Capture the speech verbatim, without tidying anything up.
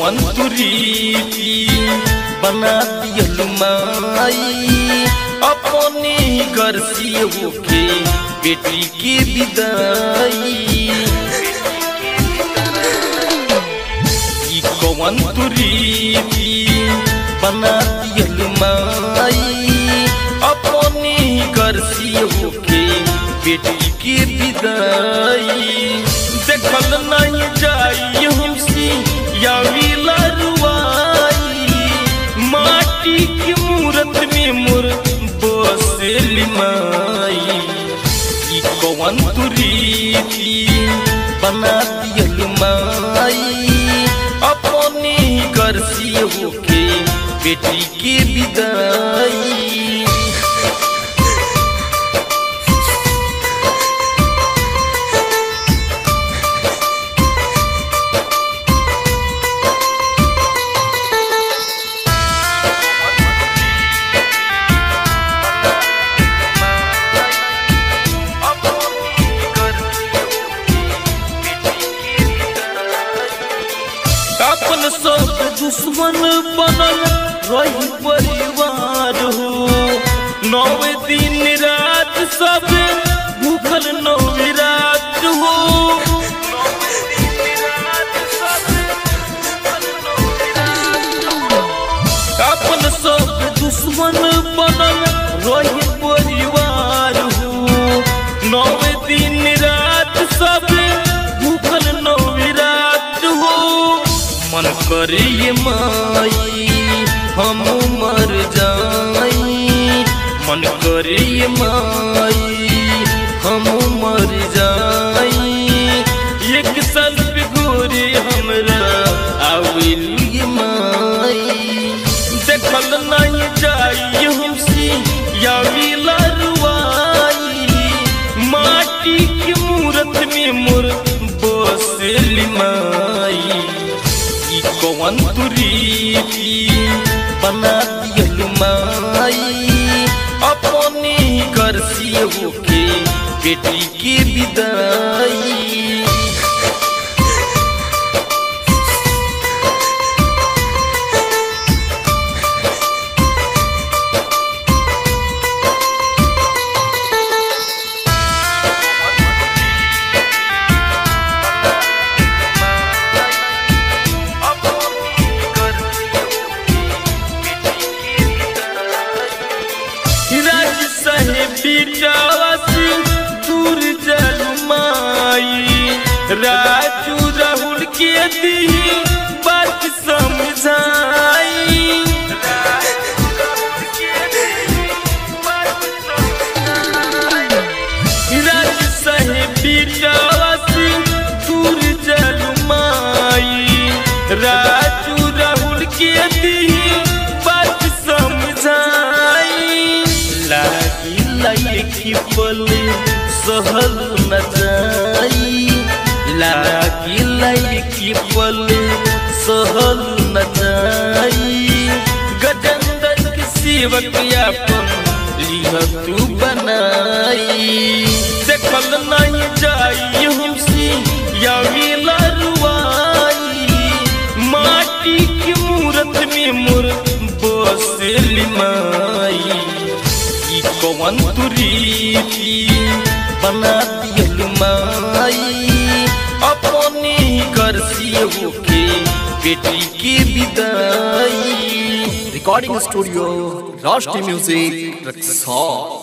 कौन तू रीति बना दियल माई अपने घर से होके बेटी की विदाई। कौन तू रीति बना दियल माई अपने घर से होके बेटी की विदाई। देखल नहीं जाई हमसे या रुआई माटी की मूरत में मोर बसेली माई। कौन तू रीति बना दियल माई अपने घर से होके बेटी की विदाई। अपन सब दुश्मन बनल रही परिवार हो नौ दिन रात सब भूखल नौ रात हो। अपन सब दुश्मन बनल रही परिवार हो नौ दिन रात सब भूखल नौ रात हो। मन करिए माई हम मर जाई मन करिए माई हम मर जाई। एक साल पे गोरे हमरा आविल माई देखल नहीं जाई हमसे या रुआई माटी की मूरत में मोर बसेली माई। कौन तू रीति बना दियल माई अपने घर से होके बेटी की विदाई। दूर जल माई राजू राहुल के दी बात समझाई। राज साहेबी दूर जल माई राजू राहुल के दी बात समझाई। लागी लायकी पल सहल न जाई लागी लायकी पल सहल न जाई। गजेंद्र के सेवक अपन लिह तू बनाई देखल नहीं जाई हमसे या रुआई माटी की मूरत में मोर बसेली माई। कौन तू रीति बना दियल माई अपने घर से होके बेटी की विदाई। रिकॉर्डिंग स्टूडियो राष्ट्रीय म्यूजिक रक्सौल।